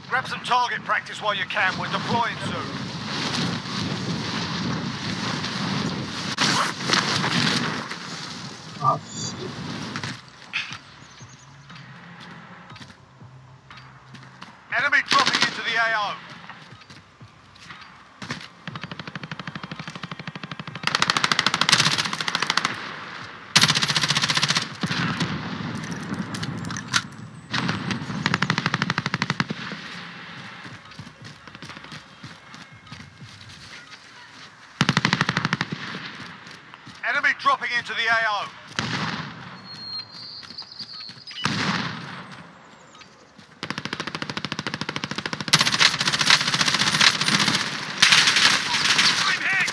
Grab some target practice while you can. We're deploying soon. Oh, shit. Enemy dropping into the AO. Enemy dropping into the AO. I'm hit!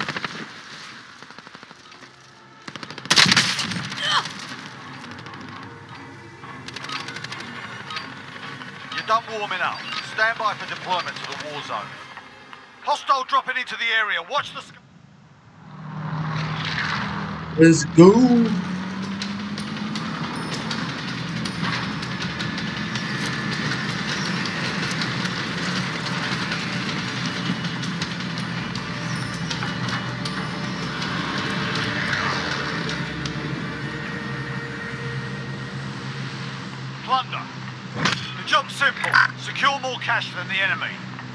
You're done warming up. Stand by for deployment to the war zone. Hostile dropping into the area. Watch the sky. Let's go. Plunder. The job's simple. Secure more cash than the enemy.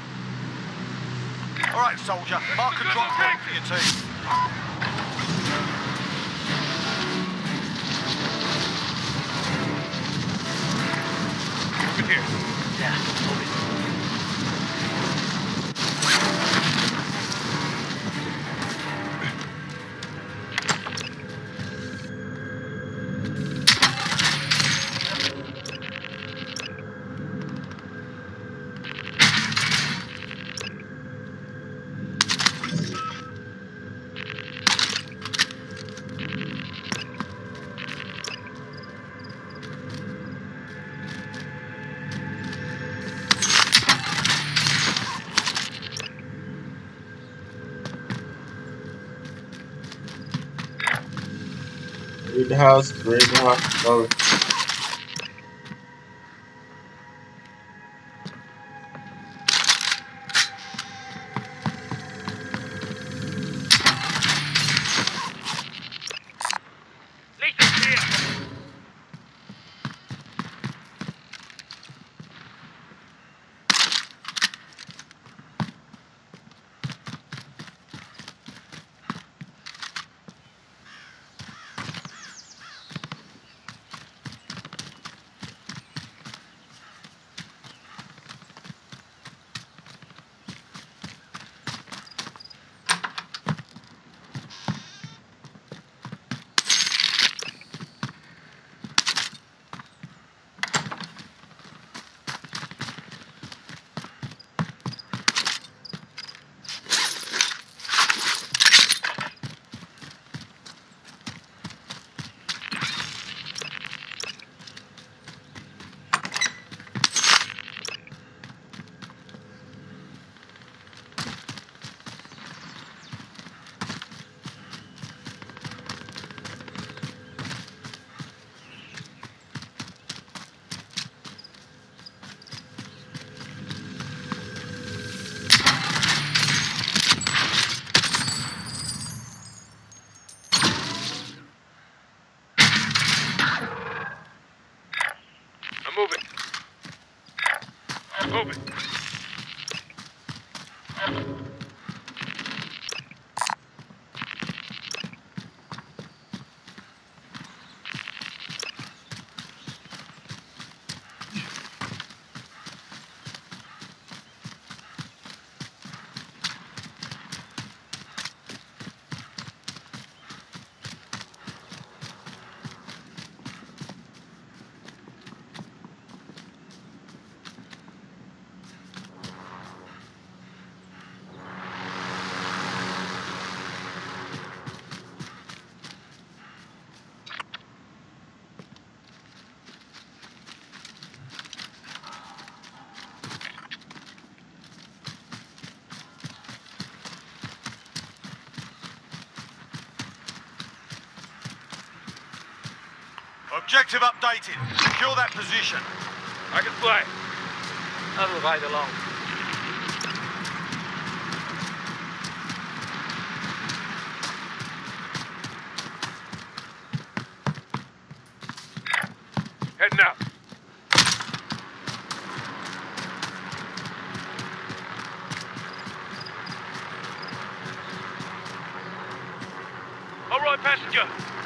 All right, soldier. Mark and drop point for your team. Over here. Yeah, hold it. Raid the house, raid the house. Oh. Lethan's here. Move it. Objective updated. Secure that position. I can fly. I will ride along. Heading out. All right, passenger.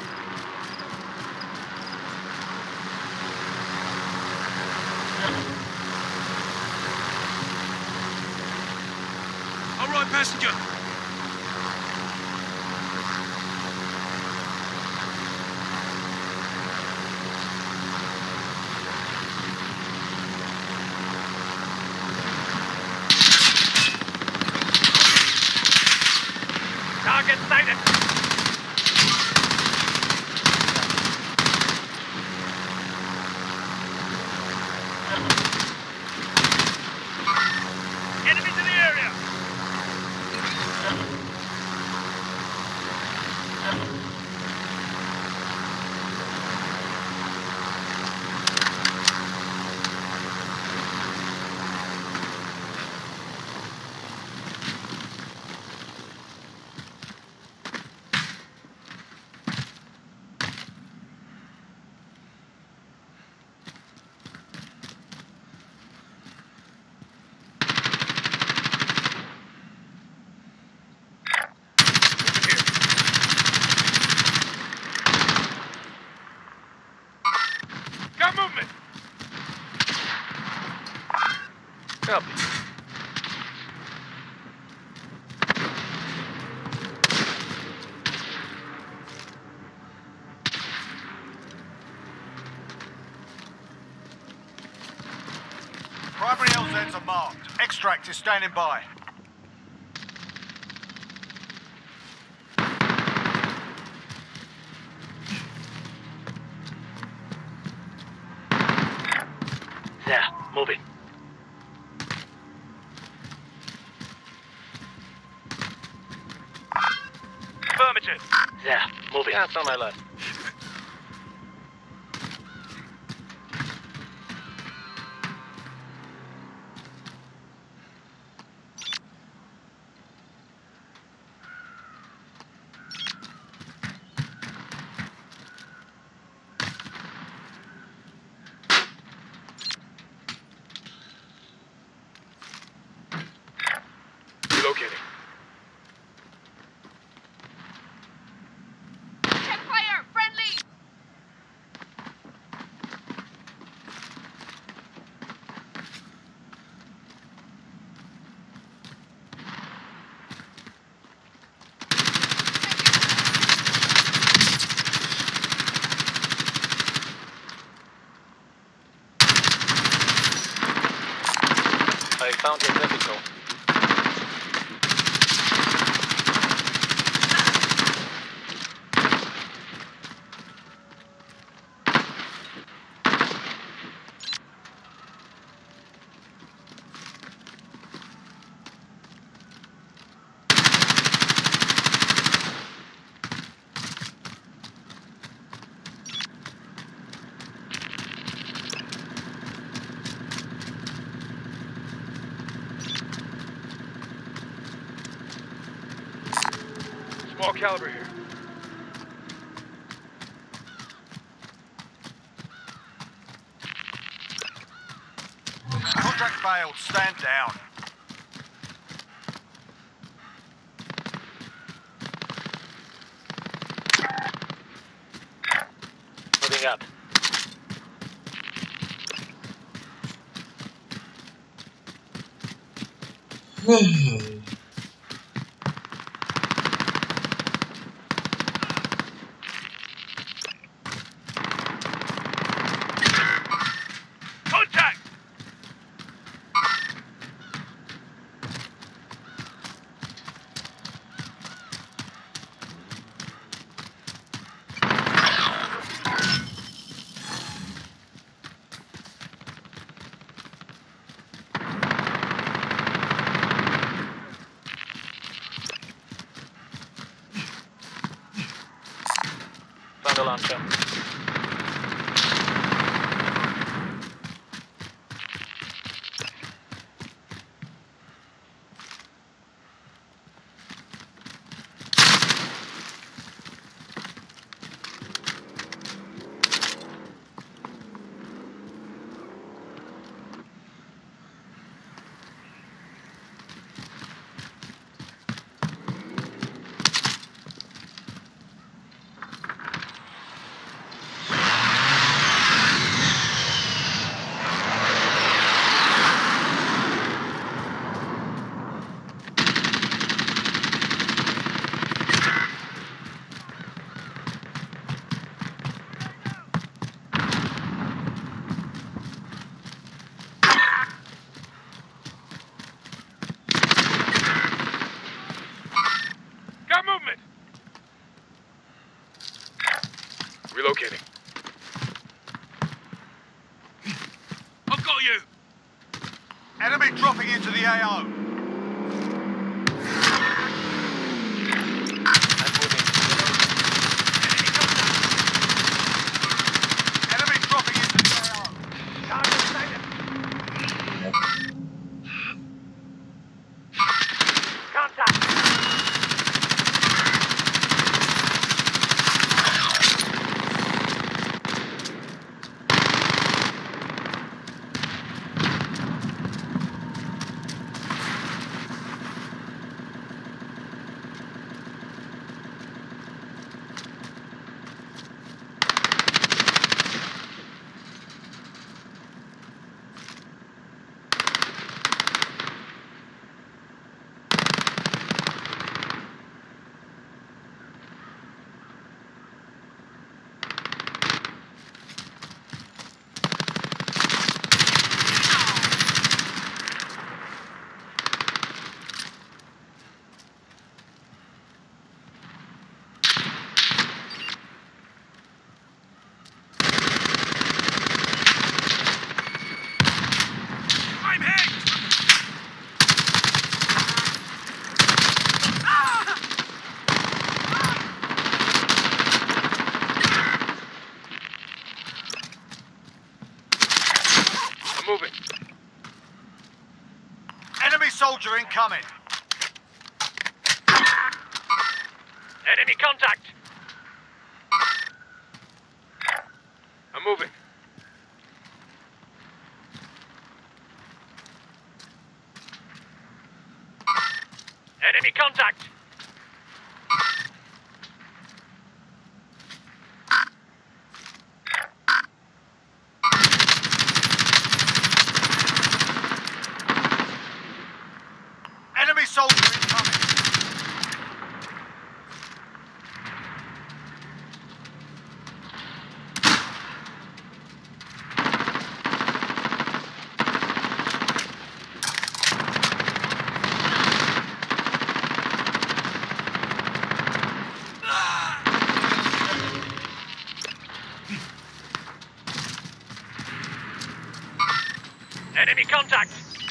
All right, passenger. Target sighted. Enemies in the area. Got movement. Copy. Primary LZs are marked. Extract is standing by. There, moving. Affirmative. There, moving. That's on my left. Relocating. Check fire! Friendly! I found your vehicle. Small caliber here. Contract failed. Stand down. Moving up. Contact! Found a launcher. got you! Enemy dropping into the AO. I'm moving. Enemy dropping into the AO. Contact! I'm hit! I'm moving. Enemy soldier incoming. Enemy contact! I'm moving. Enemy contact! Enemy soldier incoming. Enemy contact!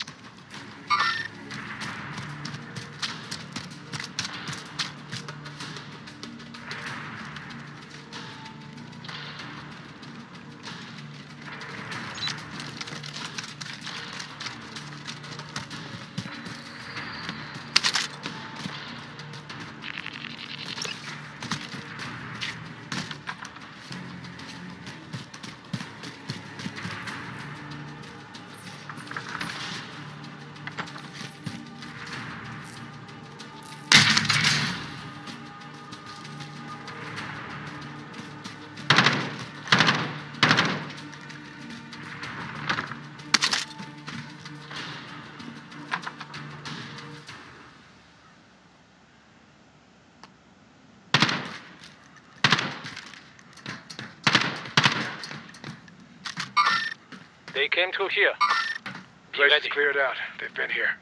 They came through here. Be Place ready. is cleared out. They've been here.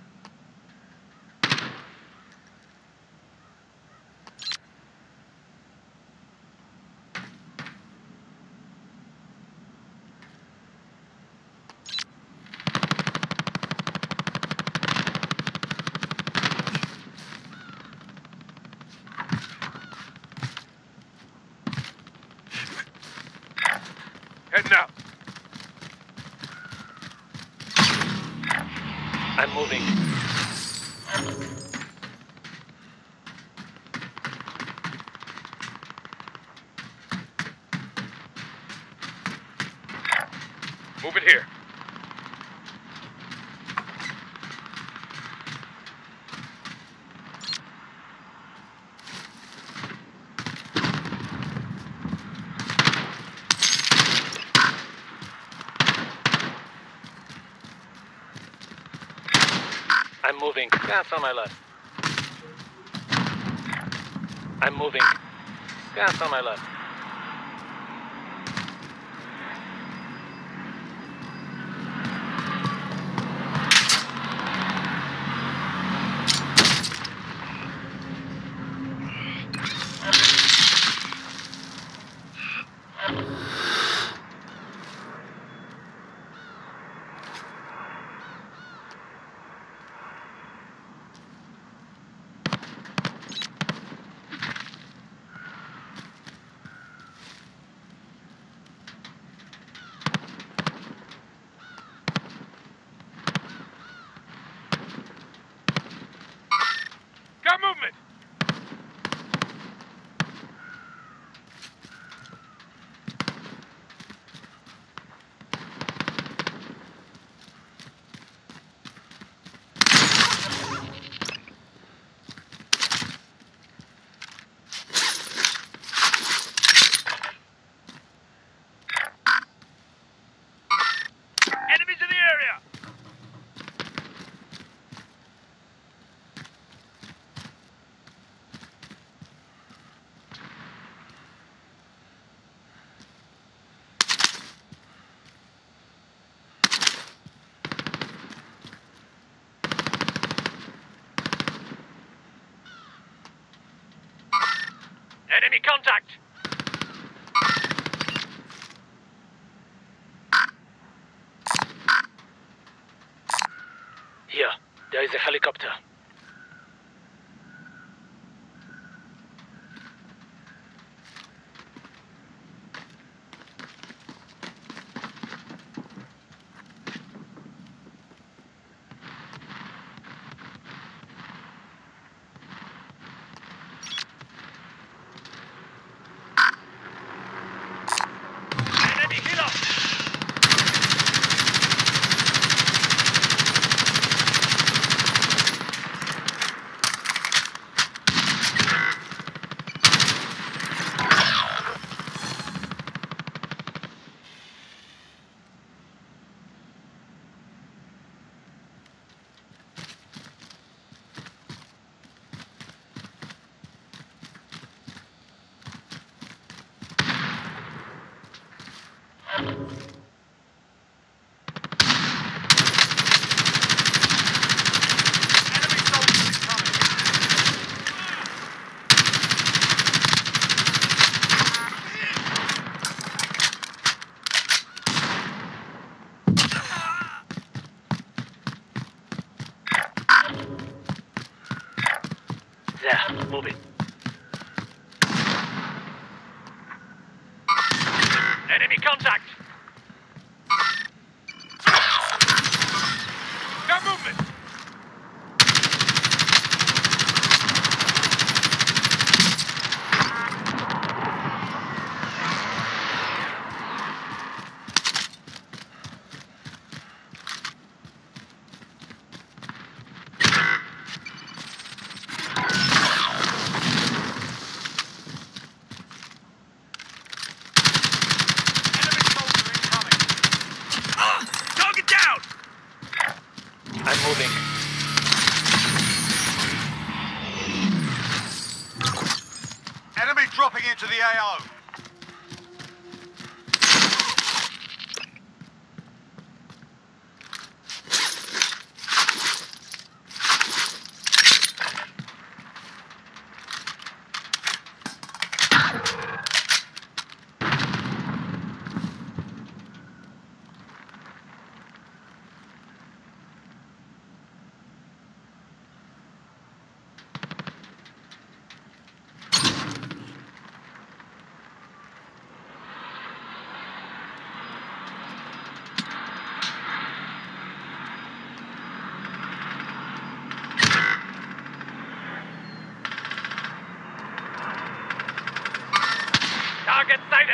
Heading out. I'm moving. Moving here. I'm moving. Gas on my left. I'm moving. Gas on my left. Enemy contact! Here, there is a helicopter. Enemy killer! Enemy soldiers incoming. There, moving. Enemy contact! Got movement! Enemy soldier incoming. Target down! I'm moving. Enemy dropping into the AO. Target sighted!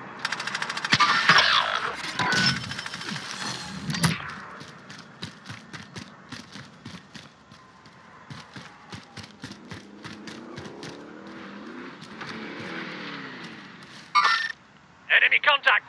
Enemy contact!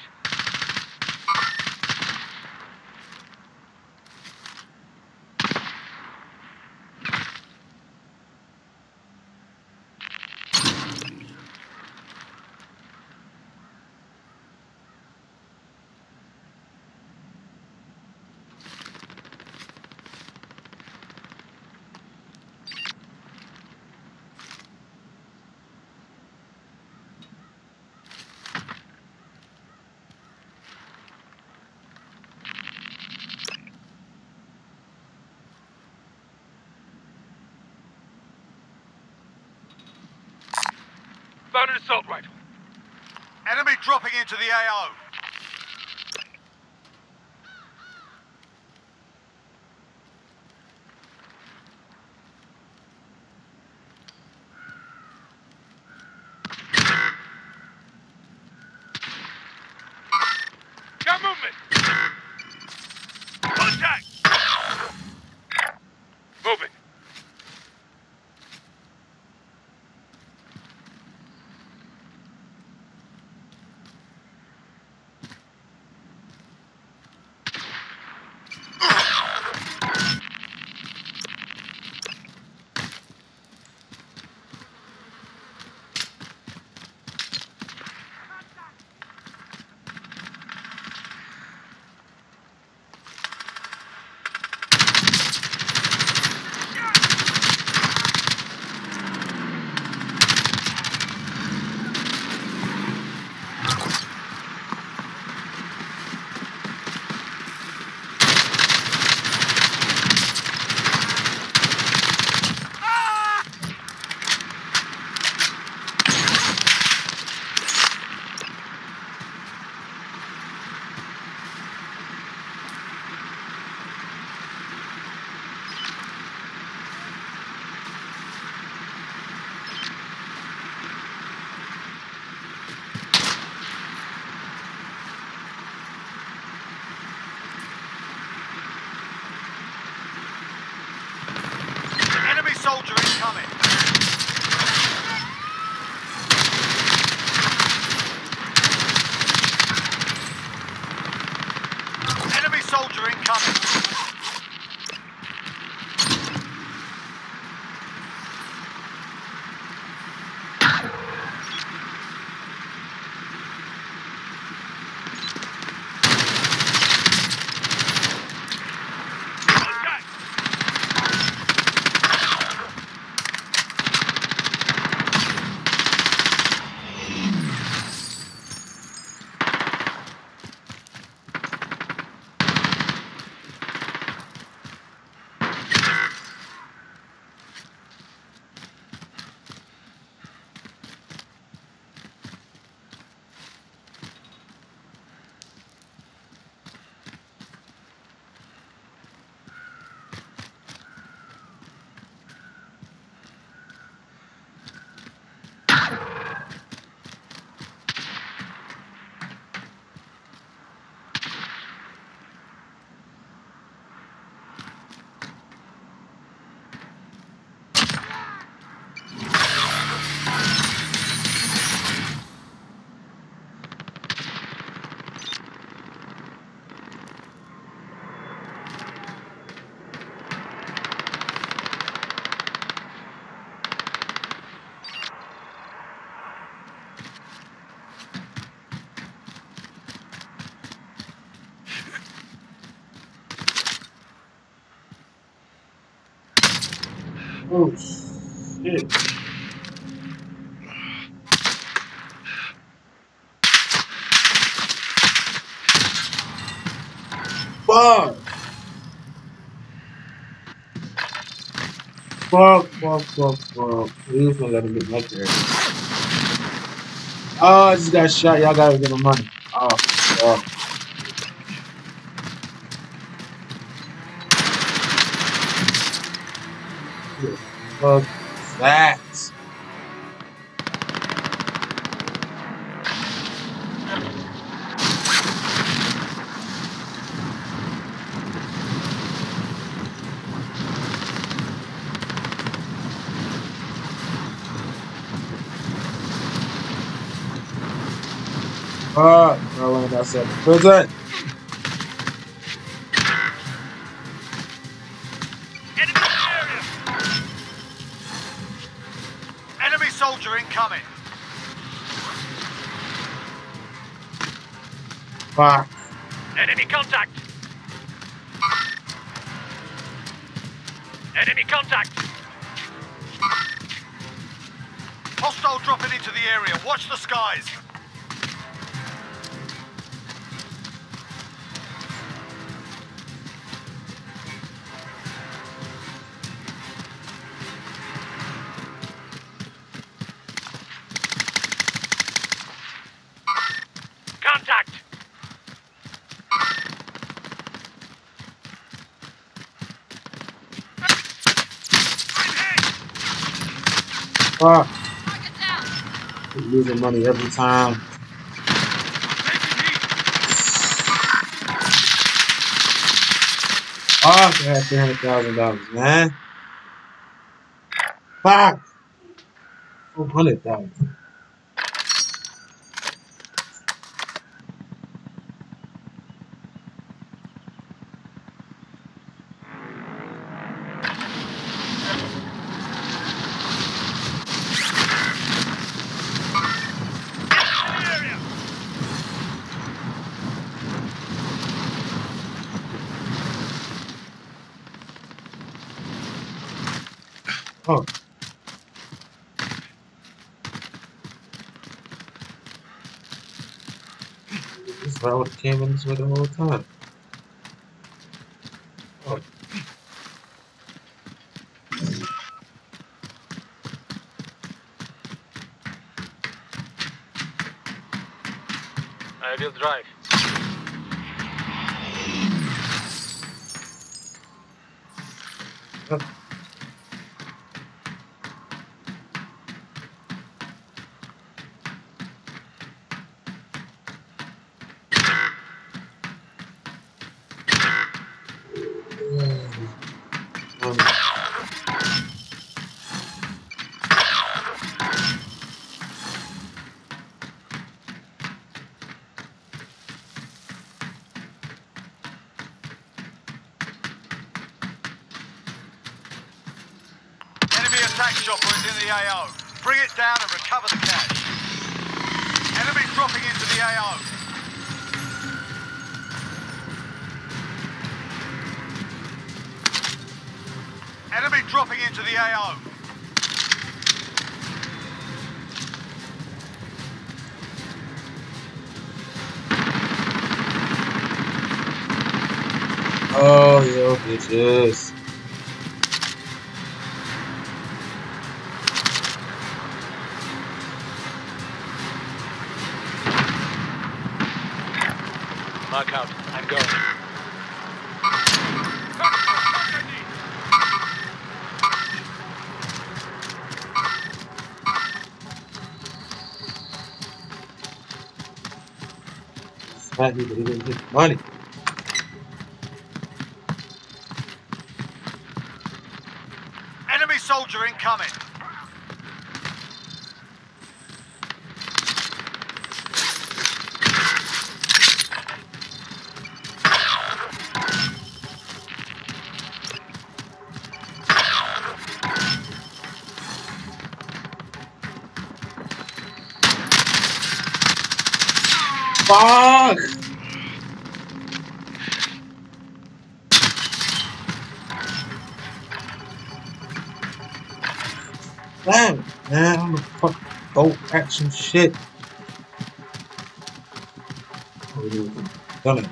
Found an assault rifle. Enemy dropping into the AO. Got movement! Contact! Moving. soldier incoming. Enemy soldier incoming. Oh shit. Fuck. Fuck. Please don't let him get my there. Oh, I just got shot. Y'all gotta get the money. Oh, fuck. Fuck that. Fuck. I went outside the prison. Enemy soldier incoming. Fuck. Enemy contact. Enemy contact. Hostile dropping into the area. Watch the skies. Contact. Fuck. Target down. Keep losing money every time. Fuck. I had $300,000, man. Fuck. 400,000. Oh. This route came in this way the whole time. Oh. I will drive. Yep. attack chopper is in the AO. Bring it down and recover the cash. Enemy dropping into the AO. Enemy dropping into the AO. Oh, yo, bitches. Mark out. I'm going. I need to get money. Enemy soldier incoming. Fuck! Damn, man, I'm a fuck go action shit. Done it.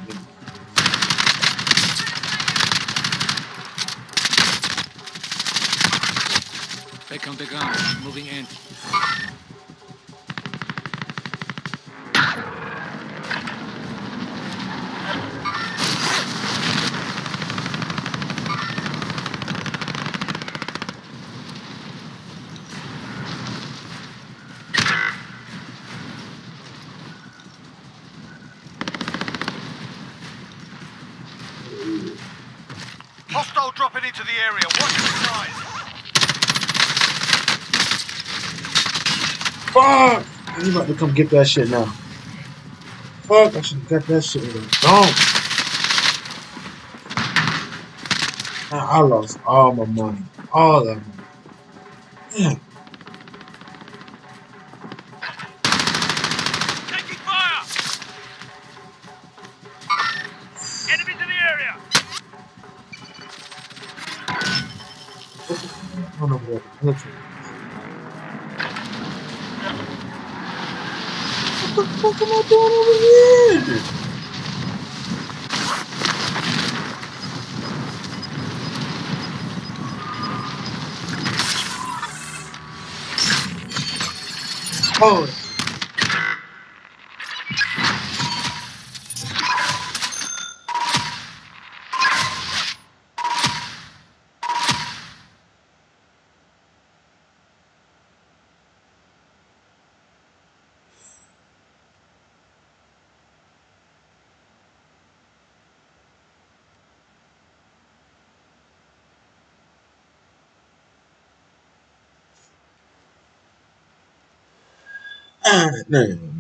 Back on the gun, moving in. Hostile dropping into the area. Watch the skies. Fuck! You about to come get that shit now. Fuck, I should have got that shit when I was gone. Man, I lost all my money. All that money. Damn. Taking fire! Enemies in the area! What the fuck? I don't know what the military is. What the fuck am I doing over here? Oh. Ah, no.